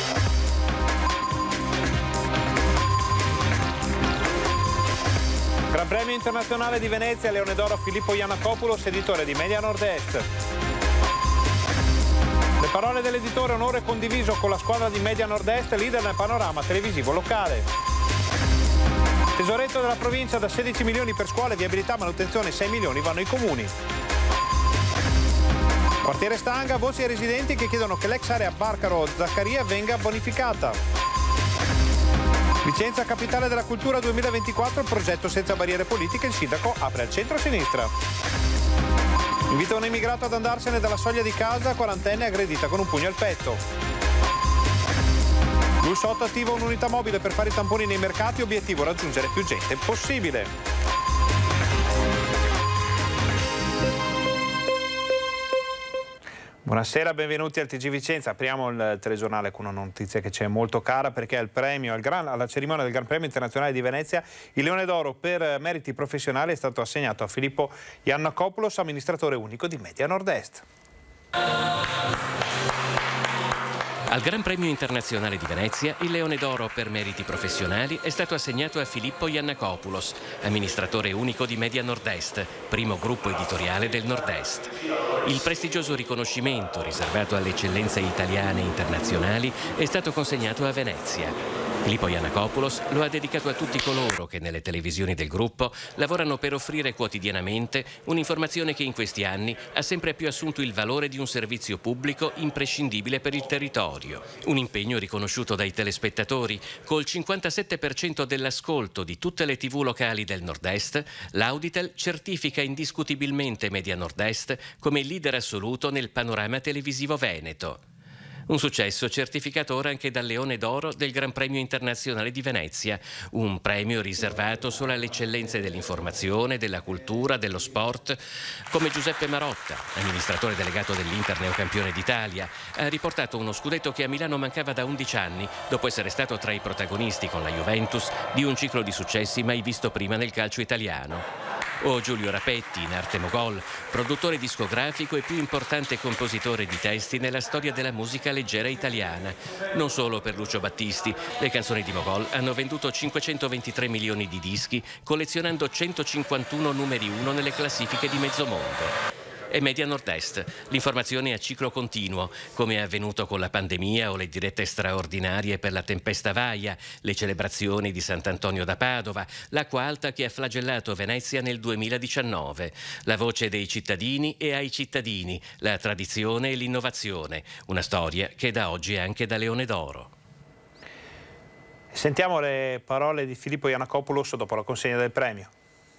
Gran Premio Internazionale di Venezia, Leone d'Oro Filippo Yiannakopoulos, editore di Media Nord-Est. Le parole dell'editore, onore condiviso con la squadra di Media Nord-Est, leader nel panorama televisivo locale. Tesoretto della provincia da 16 milioni per scuole, viabilità, manutenzione, 6 milioni vanno ai comuni. Quartiere Stanga, voci ai residenti che chiedono che l'ex area Barcaro-Zaccaria venga bonificata. Vicenza, capitale della cultura 2024, il progetto senza barriere politiche, il sindaco apre al centro-sinistra. Invita un immigrato ad andarsene dalla soglia di casa, quarantenne aggredita con un pugno al petto. Lussotto attiva un'unità mobile per fare i tamponi nei mercati, obiettivo raggiungere più gente possibile. Buonasera, benvenuti al TG Vicenza. Apriamo il telegiornale con una notizia che ci è molto cara, perché al premio, alla cerimonia del Gran Premio Internazionale di Venezia, il Leone d'Oro per meriti professionali è stato assegnato a Filippo Yiannakopoulos, amministratore unico di Media Nord-Est. Al Gran Premio Internazionale di Venezia, il Leone d'Oro per meriti professionali è stato assegnato a Filippo Yiannakopoulos, amministratore unico di Media Nord-Est, primo gruppo editoriale del Nord-Est. Il prestigioso riconoscimento, riservato alle eccellenze italiane e internazionali, è stato consegnato a Venezia. Filippo Yiannakopoulos lo ha dedicato a tutti coloro che nelle televisioni del gruppo lavorano per offrire quotidianamente un'informazione che in questi anni ha sempre più assunto il valore di un servizio pubblico imprescindibile per il territorio. Un impegno riconosciuto dai telespettatori. Col 57% dell'ascolto di tutte le TV locali del Nord-Est, l'Auditel certifica indiscutibilmente Media Nord-Est come leader assoluto nel panorama televisivo veneto. Un successo certificato ora anche dal Leone d'Oro del Gran Premio Internazionale di Venezia, un premio riservato solo alle eccellenze dell'informazione, della cultura, dello sport, come Giuseppe Marotta, amministratore delegato dell'Inter neocampione d'Italia, ha riportato uno scudetto che a Milano mancava da 11 anni, dopo essere stato tra i protagonisti con la Juventus di un ciclo di successi mai visto prima nel calcio italiano. O Giulio Rapetti, in arte Mogol, produttore discografico e più importante compositore di testi nella storia della musica leggera italiana. Non solo per Lucio Battisti, le canzoni di Mogol hanno venduto 523 milioni di dischi, collezionando 151 numeri 1 nelle classifiche di mezzo mondo. E Media Nord-Est, l'informazione a ciclo continuo, come è avvenuto con la pandemia o le dirette straordinarie per la tempesta Vaia, le celebrazioni di Sant'Antonio da Padova, l'acqua alta che ha flagellato Venezia nel 2019, la voce dei cittadini e ai cittadini, la tradizione e l'innovazione, una storia che da oggi è anche da Leone d'Oro. Sentiamo le parole di Filippo Yiannakopoulos dopo la consegna del premio.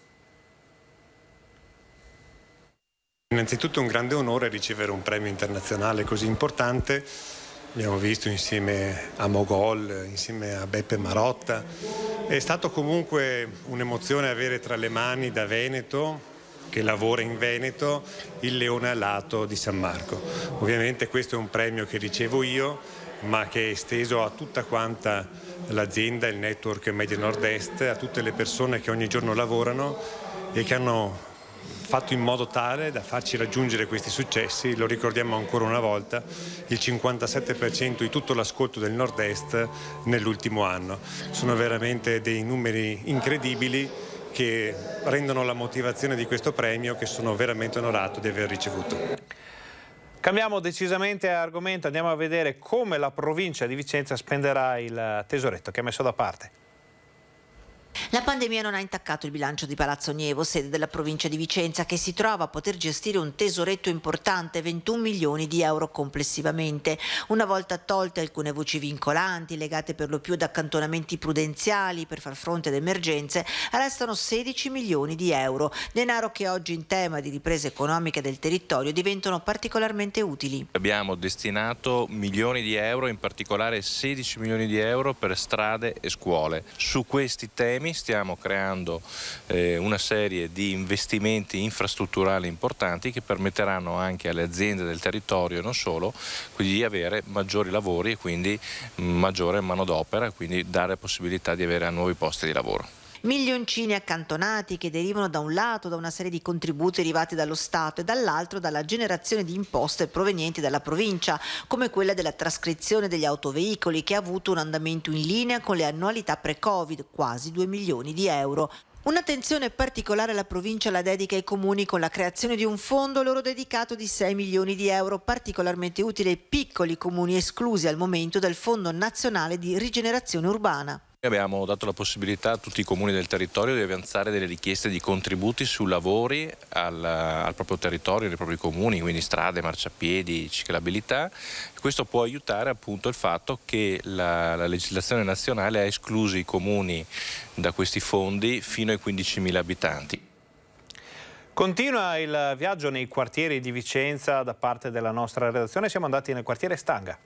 Innanzitutto un grande onore ricevere un premio internazionale così importante. Abbiamo visto insieme a Mogol, insieme a Beppe Marotta. È stato comunque un'emozione avere tra le mani da veneto, che lavora in Veneto, il leone alato di San Marco. Ovviamente questo è un premio che ricevo io, ma che è esteso a tutta quanta l'azienda, il network Media Nord-Est, a tutte le persone che ogni giorno lavorano e che hanno fatto in modo tale da farci raggiungere questi successi. Lo ricordiamo ancora una volta, il 57% di tutto l'ascolto del Nord-Est nell'ultimo anno. Sono veramente dei numeri incredibili che rendono la motivazione di questo premio, che sono veramente onorato di aver ricevuto. Cambiamo decisamente argomento, andiamo a vedere come la provincia di Vicenza spenderà il tesoretto che ha messo da parte. La pandemia non ha intaccato il bilancio di Palazzo Nievo, sede della provincia di Vicenza, che si trova a poter gestire un tesoretto importante, 21 milioni di euro complessivamente. Una volta tolte alcune voci vincolanti, legate per lo più ad accantonamenti prudenziali per far fronte ad emergenze, restano 16 milioni di euro, denaro che oggi in tema di ripresa economica del territorio diventano particolarmente utili. Abbiamo destinato milioni di euro, in particolare 16 milioni di euro per strade e scuole. Su questi temi stiamo creando una serie di investimenti infrastrutturali importanti che permetteranno anche alle aziende del territorio e non solo di avere maggiori lavori e quindi maggiore manodopera e quindi dare possibilità di avere nuovi posti di lavoro. Milioncini accantonati che derivano da un lato da una serie di contributi arrivati dallo Stato e dall'altro dalla generazione di imposte provenienti dalla provincia, come quella della trascrizione degli autoveicoli, che ha avuto un andamento in linea con le annualità pre-Covid, quasi 2 milioni di euro. Un'attenzione particolare la provincia la dedica ai comuni con la creazione di un fondo loro dedicato di 6 milioni di euro, particolarmente utile ai piccoli comuni esclusi al momento dal Fondo Nazionale di Rigenerazione Urbana. Abbiamo dato la possibilità a tutti i comuni del territorio di avanzare delle richieste di contributi su lavori al proprio territorio, nei propri comuni, quindi strade, marciapiedi, ciclabilità. Questo può aiutare appunto il fatto che la legislazione nazionale ha escluso i comuni da questi fondi fino ai 15.000 abitanti. Continua il viaggio nei quartieri di Vicenza da parte della nostra redazione. Siamo andati nel quartiere Stanga.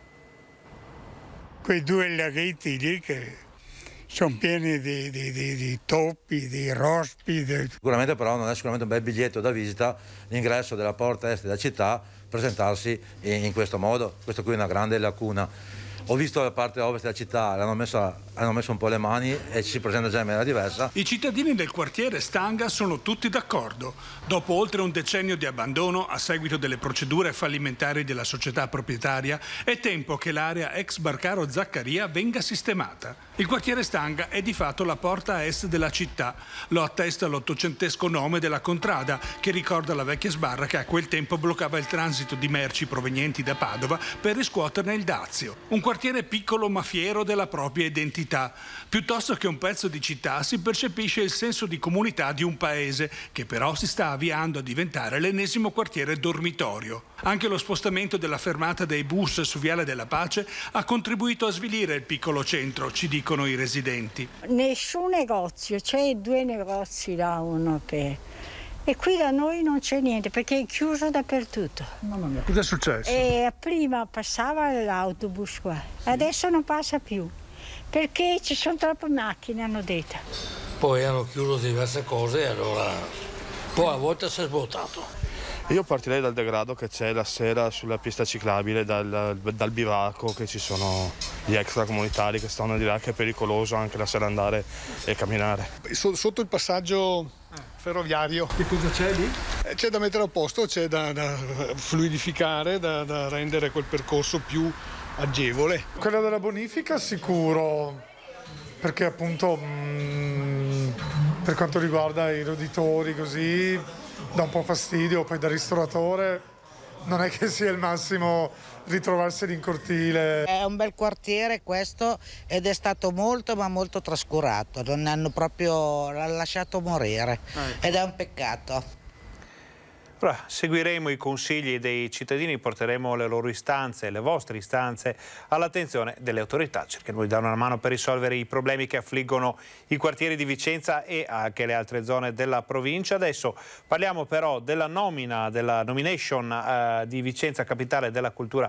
Quei due laghetti lì che sono pieni di topi, di rospi. Sicuramente però non è sicuramente un bel biglietto da visita l'ingresso della porta est della città, presentarsi in questo modo. Questo qui è una grande lacuna. Ho visto la parte ovest della città, hanno messo un po' le mani e ci si presenta già in maniera diversa. I cittadini del quartiere Stanga sono tutti d'accordo. Dopo oltre un decennio di abbandono a seguito delle procedure fallimentari della società proprietaria, è tempo che l'area ex Barcaro Zaccaria venga sistemata. Il quartiere Stanga è di fatto la porta est della città. Lo attesta l'ottocentesco nome della contrada, che ricorda la vecchia sbarra che a quel tempo bloccava il transito di merci provenienti da Padova per riscuoterne il dazio. Un quartiere piccolo ma fiero della propria identità. Piuttosto che un pezzo di città si percepisce il senso di comunità di un paese, che però si sta avviando a diventare l'ennesimo quartiere dormitorio. Anche lo spostamento della fermata dei bus su Viale della Pace ha contribuito a svilire il piccolo centro, ci dicono i residenti. Nessun negozio, c'è 2 negozi là, uno per... E qui da noi non c'è niente perché è chiuso dappertutto. Mamma mia, cosa è successo? E prima passava l'autobus qua, adesso non passa più perché ci sono troppe macchine, hanno detto. Poi hanno chiuso diverse cose e allora poi a volte si è svuotato. Io partirei dal degrado che c'è la sera sulla pista ciclabile, dal bivacco, che ci sono gli extracomunitari che stanno di là, che è pericoloso anche la sera andare e camminare. Sotto il passaggio ferroviario. Che cosa c'è lì? C'è da mettere a posto, c'è da fluidificare, da rendere quel percorso più agevole. Quella della bonifica sicuro, perché appunto per quanto riguarda i roditori così dà un po' fastidio, poi da ristoratore non è che sia il massimo ritrovarseli in cortile. È un bel quartiere questo ed è stato molto ma molto trascurato, non hanno proprio lasciato morire ed è un peccato. Ora, seguiremo i consigli dei cittadini, porteremo le loro istanze, le vostre istanze all'attenzione delle autorità. Cercheremo di dare una mano per risolvere i problemi che affliggono i quartieri di Vicenza e anche le altre zone della provincia. Adesso parliamo però della nomination di Vicenza Capitale della Cultura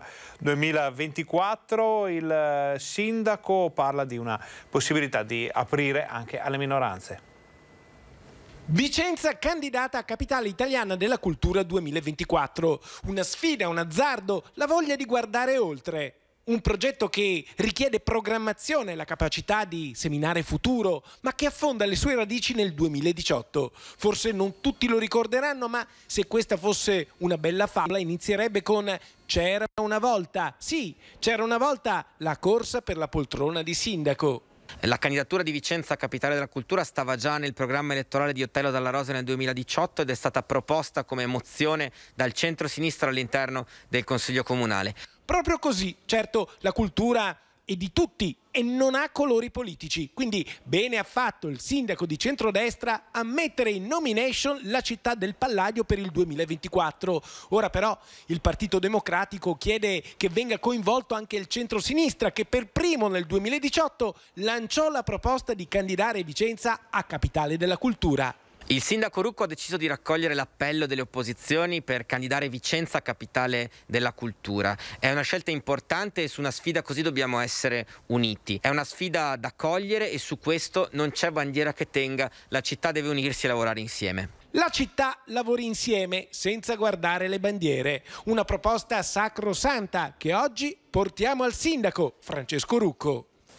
2024. Il sindaco parla di una possibilità di aprire anche alle minoranze. Vicenza candidata a Capitale Italiana della Cultura 2024. Una sfida, un azzardo, la voglia di guardare oltre. Un progetto che richiede programmazione e la capacità di seminare futuro, ma che affonda le sue radici nel 2018. Forse non tutti lo ricorderanno, ma se questa fosse una bella favola inizierebbe con "C'era una volta". Sì, c'era una volta la corsa per la poltrona di sindaco. La candidatura di Vicenza Capitale della Cultura stava già nel programma elettorale di Otello Dalla Rosa nel 2018 ed è stata proposta come mozione dal centro-sinistra all'interno del Consiglio Comunale. Proprio così, certo la cultura è di tutti e non ha colori politici, quindi bene ha fatto il sindaco di centrodestra a mettere in nomination la città del Palladio per il 2024. Ora però il Partito Democratico chiede che venga coinvolto anche il centro-sinistra, che per primo nel 2018 lanciò la proposta di candidare Vicenza a Capitale della Cultura. Il sindaco Rucco ha deciso di raccogliere l'appello delle opposizioni per candidare Vicenza Capitale della Cultura. È una scelta importante e su una sfida così dobbiamo essere uniti. È una sfida da cogliere e su questo non c'è bandiera che tenga, la città deve unirsi e lavorare insieme. La città lavori insieme senza guardare le bandiere. Una proposta sacrosanta che oggi portiamo al sindaco Francesco Rucco.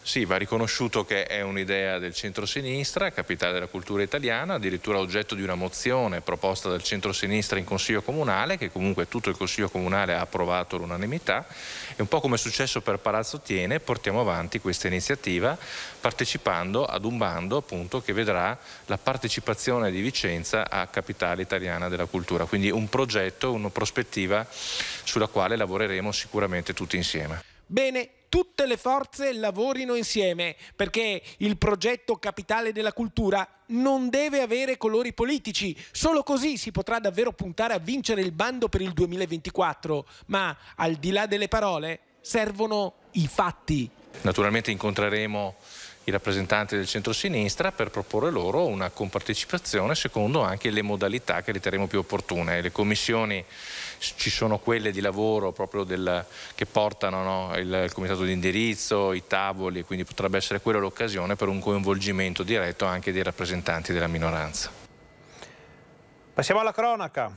Sì, va riconosciuto che è un'idea del centro-sinistra, capitale della cultura italiana, addirittura oggetto di una mozione proposta dal centro-sinistra in Consiglio Comunale, che comunque tutto il Consiglio Comunale ha approvato all'unanimità. E un po' come è successo per Palazzo Thiene, portiamo avanti questa iniziativa partecipando ad un bando appunto che vedrà la partecipazione di Vicenza a capitale italiana della cultura. Quindi un progetto, una prospettiva sulla quale lavoreremo sicuramente tutti insieme. Bene, tutte le forze lavorino insieme, perché il progetto Capitale della Cultura non deve avere colori politici. Solo così si potrà davvero puntare a vincere il bando per il 2024. Ma al di là delle parole servono i fatti. Naturalmente incontreremo i rappresentanti del centro-sinistra per proporre loro una compartecipazione secondo anche le modalità che riterremo più opportune. Le commissioni ci sono quelle di lavoro proprio che portano il comitato di indirizzo, i tavoli, quindi potrebbe essere quella l'occasione per un coinvolgimento diretto anche dei rappresentanti della minoranza. Passiamo alla cronaca.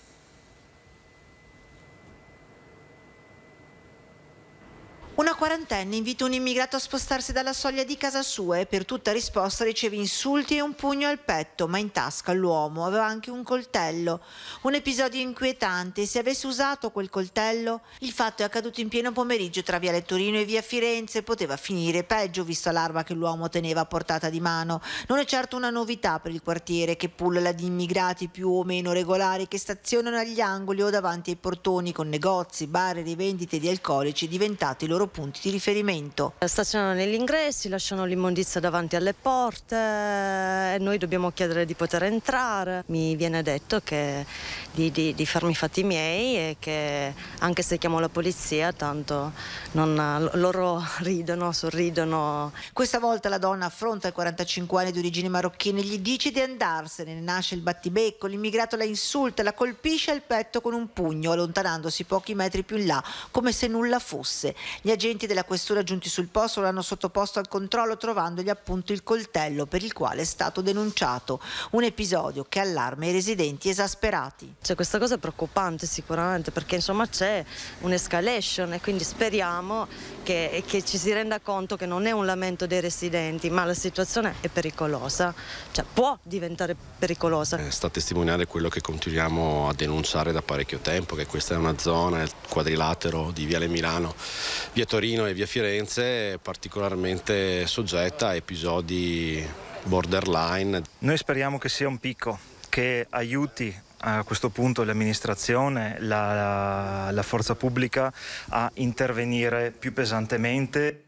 Una quarantenne invita un immigrato a spostarsi dalla soglia di casa sua e per tutta risposta riceve insulti e un pugno al petto, ma in tasca l'uomo aveva anche un coltello. Un episodio inquietante. Se avesse usato quel coltello, il fatto è accaduto in pieno pomeriggio tra Viale Torino e Via Firenze. Poteva finire peggio visto l'arma che l'uomo teneva a portata di mano. Non è certo una novità per il quartiere, che pullula di immigrati più o meno regolari che stazionano agli angoli o davanti ai portoni con negozi, bar e rivendite di alcolici diventati loro punti di riferimento. Stazionano negli ingressi, lasciano l'immondizia davanti alle porte e noi dobbiamo chiedere di poter entrare. Mi viene detto che di farmi i fatti miei e che anche se chiamo la polizia tanto loro ridono, sorridono. Questa volta la donna affronta il 45enne di origini marocchine, gli dice di andarsene, ne nasce il battibecco, l'immigrato la insulta, la colpisce al petto con un pugno, allontanandosi pochi metri più in là come se nulla fosse. Gli agenti della questura giunti sul posto l'hanno sottoposto al controllo trovandogli appunto il coltello per il quale è stato denunciato. Un episodio che allarma i residenti esasperati. Questa cosa è preoccupante sicuramente perché insomma c'è un'escalation e quindi speriamo che ci si renda conto che non è un lamento dei residenti ma la situazione è pericolosa, cioè può diventare pericolosa. Sta a testimoniare quello che continuiamo a denunciare da parecchio tempo, che questa è una zona, il quadrilatero di Viale Milano, Via Torino e Via Firenze, particolarmente soggetta a episodi borderline. Noi speriamo che sia un picco che aiuti a questo punto l'amministrazione, la forza pubblica a intervenire più pesantemente.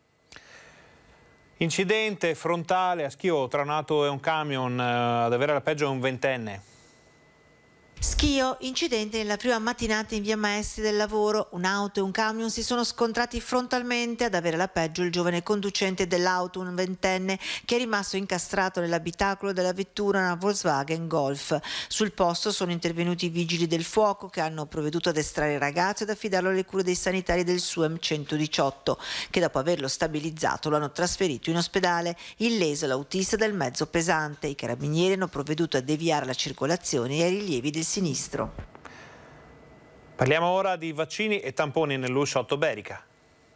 Incidente frontale a Schio tra un'auto e un camion, ad avere la peggio è un ventenne. Schio, incidente nella prima mattinata in via Maestri del Lavoro. Un'auto e un camion si sono scontrati frontalmente, ad avere la peggio il giovane conducente dell'auto, un ventenne, che è rimasto incastrato nell'abitacolo della vettura, una Volkswagen Golf. Sul posto sono intervenuti i vigili del fuoco che hanno provveduto ad estrarre il ragazzo ed affidarlo alle cure dei sanitari del SUEM 118, che dopo averlo stabilizzato lo hanno trasferito in ospedale. Illeso l'autista del mezzo pesante. I carabinieri hanno provveduto a deviare la circolazione e ai rilievi del sinistro. Parliamo ora di vaccini e tamponi nell'U8 Berica.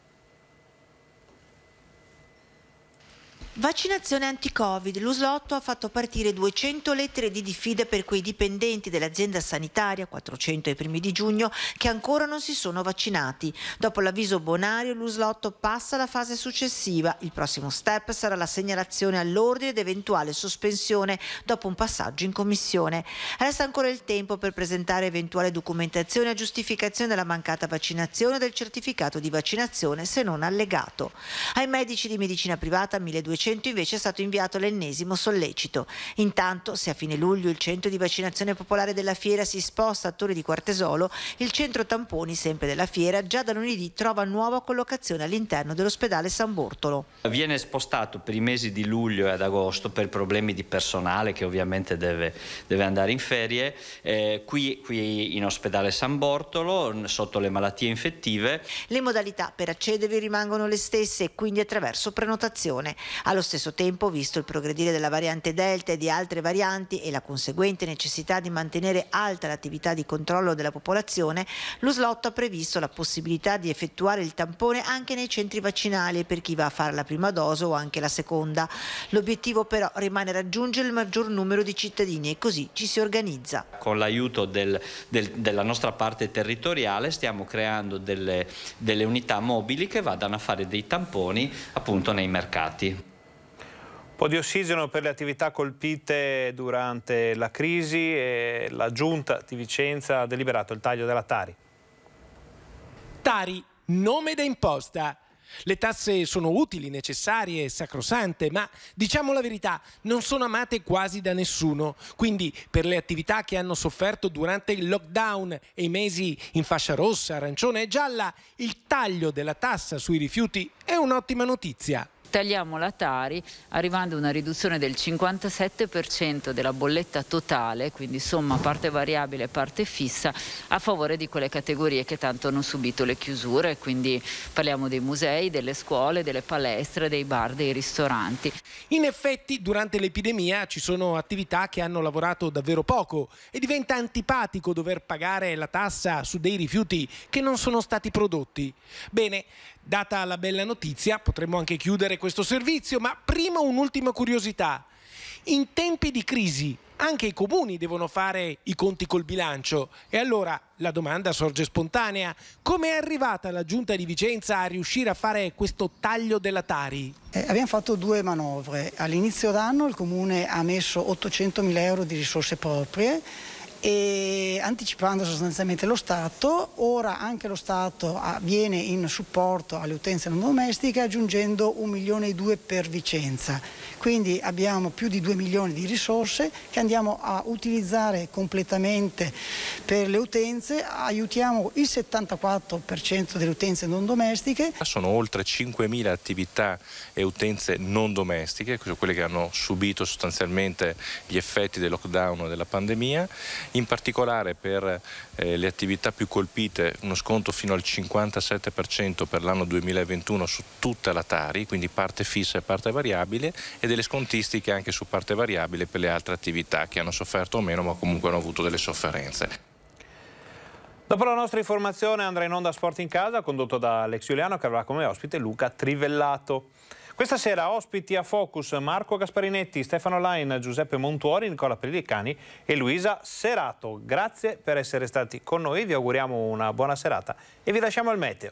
Vaccinazione anti-Covid. L'U8 ha fatto partire 200 lettere di diffida per quei dipendenti dell'azienda sanitaria, 400 ai primi di giugno, che ancora non si sono vaccinati. Dopo l'avviso bonario, l'U8 passa alla fase successiva. Il prossimo step sarà la segnalazione all'ordine ed eventuale sospensione dopo un passaggio in commissione. Resta ancora il tempo per presentare eventuale documentazione a giustificazione della mancata vaccinazione o del certificato di vaccinazione se non allegato. Ai medici di medicina privata 1200 invece è stato inviato l'ennesimo sollecito. Intanto, se a fine luglio il centro di vaccinazione popolare della Fiera si sposta a Torre di Quartesolo, il centro tamponi, sempre della Fiera, già da lunedì trova nuova collocazione all'interno dell'ospedale San Bortolo. Viene spostato per i mesi di luglio e ad agosto per problemi di personale che ovviamente deve andare in ferie, qui in ospedale San Bortolo, sotto le malattie infettive. Le modalità per accedervi rimangono le stesse, quindi attraverso prenotazione. Allo Allo stesso tempo, visto il progredire della variante Delta e di altre varianti e la conseguente necessità di mantenere alta l'attività di controllo della popolazione, lo slot ha previsto la possibilità di effettuare il tampone anche nei centri vaccinali per chi va a fare la prima dose o anche la seconda. L'obiettivo però rimane raggiungere il maggior numero di cittadini e così ci si organizza. Con l'aiuto della nostra parte territoriale stiamo creando delle unità mobili che vadano a fare dei tamponi appunto nei mercati. Un po' di ossigeno per le attività colpite durante la crisi e la Giunta di Vicenza ha deliberato il taglio della Tari. Tari, nome da imposta. Le tasse sono utili, necessarie e sacrosante, ma diciamo la verità, non sono amate quasi da nessuno. Quindi per le attività che hanno sofferto durante il lockdown e i mesi in fascia rossa, arancione e gialla, il taglio della tassa sui rifiuti è un'ottima notizia. Tagliamo la Tari arrivando a una riduzione del 57% della bolletta totale, quindi somma parte variabile e parte fissa, a favore di quelle categorie che tanto hanno subito le chiusure, quindi parliamo dei musei, delle scuole, delle palestre, dei bar, dei ristoranti. In effetti durante l'epidemia ci sono attività che hanno lavorato davvero poco e diventa antipatico dover pagare la tassa su dei rifiuti che non sono stati prodotti. Bene, data la bella notizia, potremmo anche chiudere questo servizio, ma prima un'ultima curiosità. In tempi di crisi anche i comuni devono fare i conti col bilancio e allora la domanda sorge spontanea: come è arrivata la Giunta di Vicenza a riuscire a fare questo taglio della Tari? Abbiamo fatto due manovre. All'inizio d'anno il comune ha messo 800.000 euro di risorse proprie e anticipando sostanzialmente lo Stato. Ora anche lo Stato viene in supporto alle utenze non domestiche aggiungendo 1,2 milioni per Vicenza, quindi abbiamo più di 2 milioni di risorse che andiamo a utilizzare completamente per le utenze. Aiutiamo il 74% delle utenze non domestiche. Sono oltre 5.000 attività e utenze non domestiche, quelle che hanno subito sostanzialmente gli effetti del lockdown e della pandemia. In particolare per le attività più colpite uno sconto fino al 57% per l'anno 2021 su tutta la Tari, quindi parte fissa e parte variabile, e delle scontistiche anche su parte variabile per le altre attività che hanno sofferto o meno ma comunque hanno avuto delle sofferenze. Dopo la nostra informazione andrà in onda Sport in Casa, condotto da Alex Giuliano, che avrà come ospite Luca Trivellato. Questa sera ospiti a Focus Marco Gasparinetti, Stefano Lain, Giuseppe Montuori, Nicola Pellicani e Luisa Serato. Grazie per essere stati con noi, vi auguriamo una buona serata e vi lasciamo al meteo.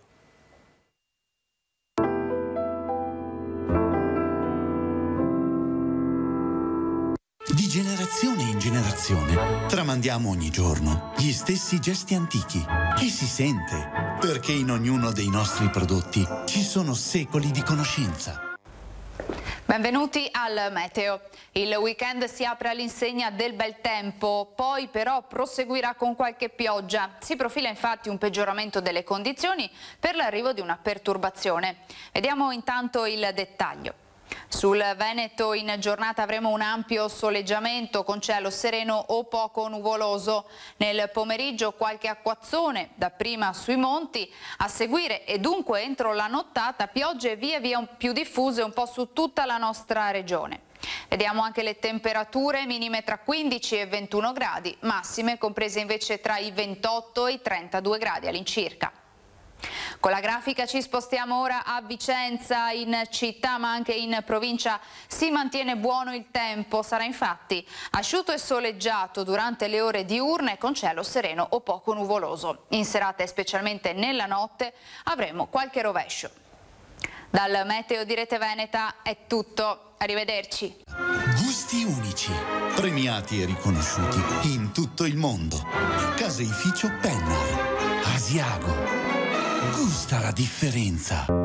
Di generazione in generazione tramandiamo ogni giorno gli stessi gesti antichi e si sente, perché in ognuno dei nostri prodotti ci sono secoli di conoscenza. Benvenuti al meteo. Il weekend si apre all'insegna del bel tempo, poi però proseguirà con qualche pioggia. Si profila infatti un peggioramento delle condizioni per l'arrivo di una perturbazione. Vediamo intanto il dettaglio. Sul Veneto in giornata avremo un ampio soleggiamento con cielo sereno o poco nuvoloso. Nel pomeriggio qualche acquazzone, dapprima sui monti, a seguire e dunque entro la nottata piogge via via più diffuse un po' su tutta la nostra regione. Vediamo anche le temperature, minime tra 15 e 21 gradi, massime comprese invece tra i 28 e i 32 gradi all'incirca. Con la grafica ci spostiamo ora a Vicenza. In città ma anche in provincia si mantiene buono il tempo, sarà infatti asciutto e soleggiato durante le ore diurne con cielo sereno o poco nuvoloso. In serata e specialmente nella notte avremo qualche rovescio. Dal meteo di Rete Veneta è tutto, arrivederci. Gusti unici, premiati e riconosciuti in tutto il mondo. Caseificio Pennar, Asiago. Gusta la differenza.